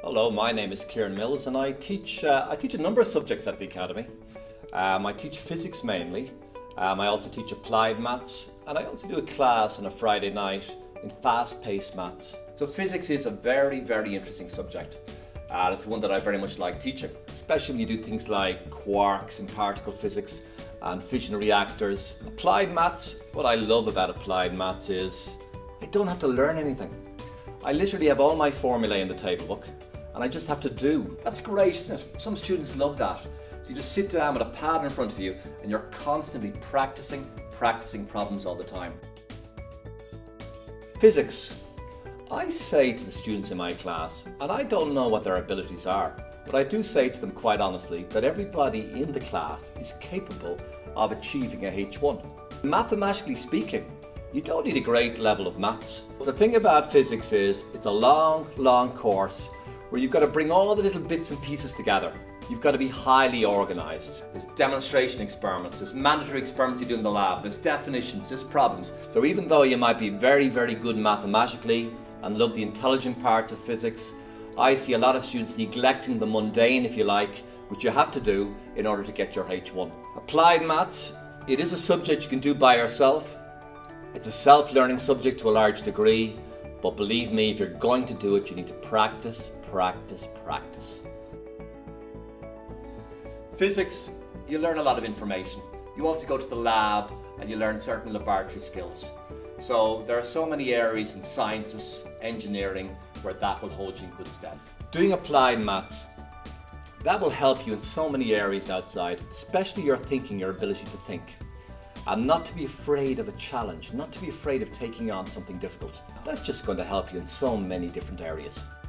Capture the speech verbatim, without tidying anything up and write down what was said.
Hello, my name is Kieran Mills and I teach, uh, I teach a number of subjects at the Academy. Um, I teach physics mainly. Um, I also teach applied maths, and I also do a class on a Friday night in fast-paced maths. So physics is a very, very interesting subject. Uh, it's one that I very much like teaching, especially when you do things like quarks and particle physics and fission reactors. Applied maths, what I love about applied maths is I don't have to learn anything. I literally have all my formulae in the table book and I just have to do. That's great, isn't it? Some students love that. So you just sit down with a pad in front of you and you're constantly practicing, practicing problems all the time. Physics. I say to the students in my class, and I don't know what their abilities are, but I do say to them quite honestly that everybody in the class is capable of achieving a H one. Mathematically speaking, you don't need a great level of maths. The thing about physics is it's a long, long course where you've got to bring all the little bits and pieces together. You've got to be highly organised. There's demonstration experiments, there's mandatory experiments you do in the lab, there's definitions, there's problems. So even though you might be very, very good mathematically and love the intelligent parts of physics, I see a lot of students neglecting the mundane, if you like, which you have to do in order to get your H one. Applied maths, it is a subject you can do by yourself. It's a self-learning subject to a large degree, but believe me, if you're going to do it, you need to practice, practice, practice. Physics, you learn a lot of information. You also go to the lab and you learn certain laboratory skills. So there are so many areas in sciences, engineering, where that will hold you in good stead. Doing applied maths, that will help you in so many areas outside, especially your thinking, your ability to think. And not to be afraid of a challenge, not to be afraid of taking on something difficult. That's just going to help you in so many different areas.